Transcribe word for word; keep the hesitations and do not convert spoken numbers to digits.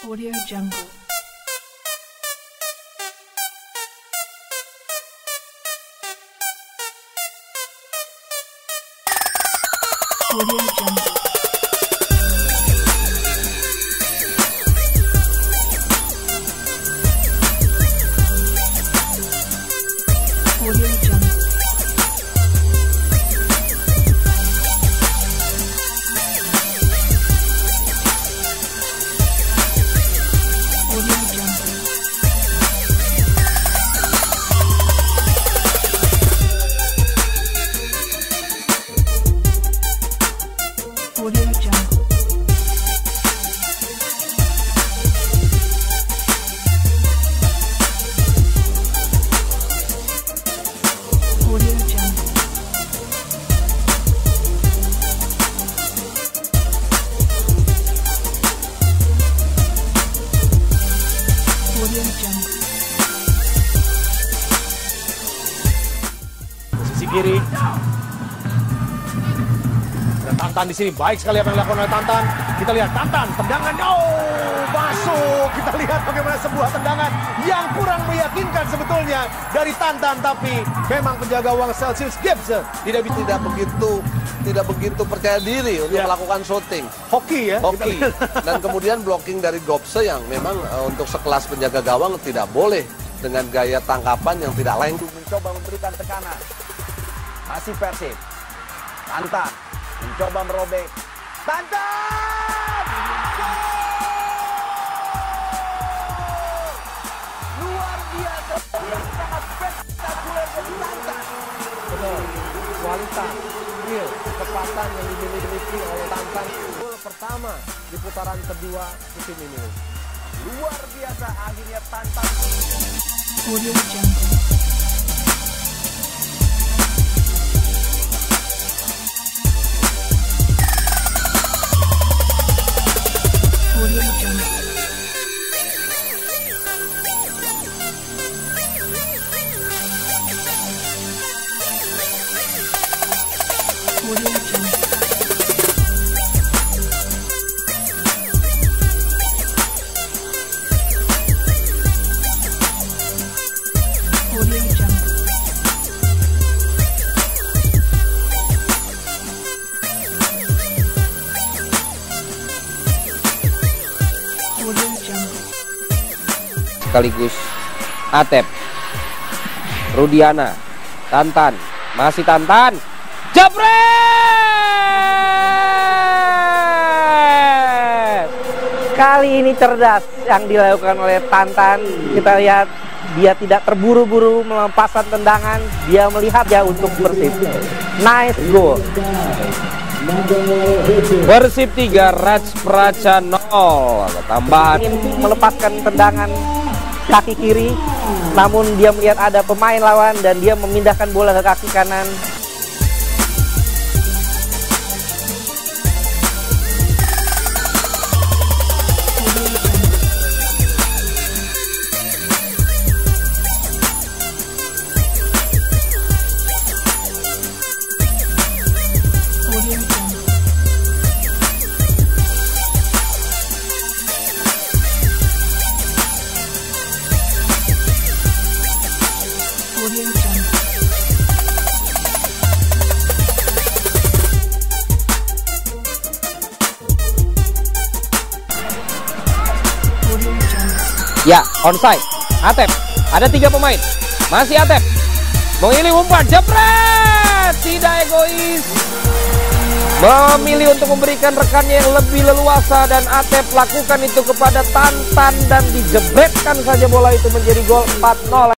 Audio Jungle. Audio Jungle. Audio Jungle. Audio Jungle. Audio Jungle. Audio Jungle. Sisi kiri. Tantan di sini baik sekali apa yang dilakukan oleh Tantan. Kita lihat Tantan, tendangan, oh masuk. Kita lihat bagaimana sebuah tendangan yang kurang meyakinkan sebetulnya dari Tantan, tapi memang penjaga gawang Celsius Gibson tidak tidak begitu tidak begitu percaya diri untuk Ya. melakukan shooting. Hoki ya. Hoki. Dan kemudian blocking dari Gobse yang memang uh, untuk sekelas penjaga gawang tidak boleh dengan gaya tangkapan yang tidak lain. Mencoba memberikan tekanan. Masih Persib. Tantan mencoba merobek. Tantan! Luar biasa. Sangat spektakuler dari Tantan. Betul. Kualitas, skill, kecepatan yang dimiliki oleh Tantan. Gol pertama di putaran kedua musim ini. Luar biasa akhirnya Tantan. Audio Jungle. Audio Jungle. Audio Jungle. Audio Jungle. Audio Jungle. Sekaligus Atep, Rudiana, Tantan, masih Tantan, jebret! Kali ini cerdas yang dilakukan oleh Tantan. Kita lihat dia tidak terburu-buru melepaskan tendangan, dia melihat ya untuk Persib. Nice goal. Persib tiga, Raj Praca nol. Tambahan ingin melepaskan tendangan kaki kiri, namun dia melihat ada pemain lawan dan dia memindahkan bola ke kaki kanan. Audio Jungle. Audio Jungle. Audio Jungle. Ya, onside. Atep, ada tiga pemain. Masih Atep. Memilih umpan, jebret! Tidak egois. Memilih untuk memberikan rekannya yang lebih leluasa dan Atep lakukan itu kepada Tantan dan dijebretkan saja bola itu menjadi gol empat nol.